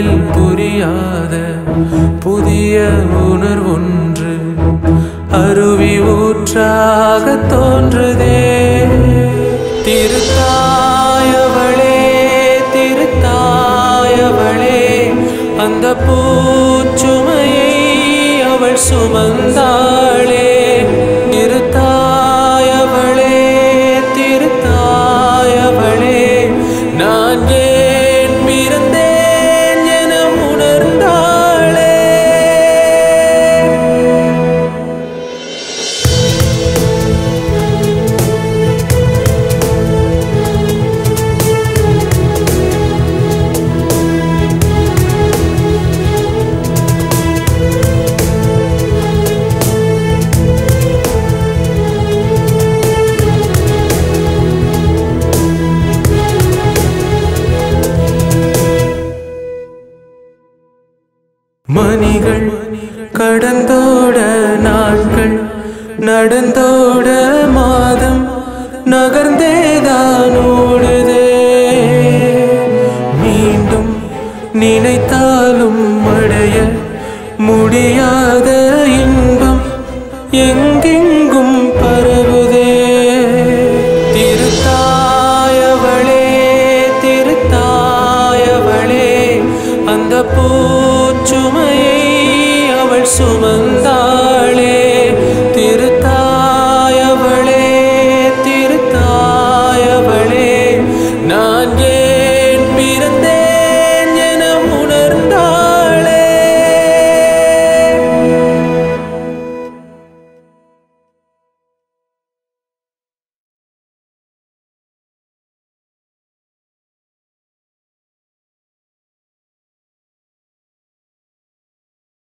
மனதில் புரியாத புதிய உணர்வொன்று அருவி ஊற்றாக தோன்றுதே. திருத்தாயவளே திருத்தாயவளே அந்த பூச்சுமையை அவள் சுமந்தாளே. திருத்தாயவளே திருத்தாயவளே நான் ஏன் பிறந்தேன் என உணர்ந்தாளே. மணிகள் கடந்தோட நாட்கள் நடந்தோட மாதம் நகர்ந்தேதான் ஓடுதே. மீண்டும் நினைத்தாலும் அடைய முடியாத இன்பம் எங்கெங்கும் பரவுதே. திருத்தாயவளே திருத்தாயவளே அந்த பூச்சுமையை அவள் சுமந்தாள்.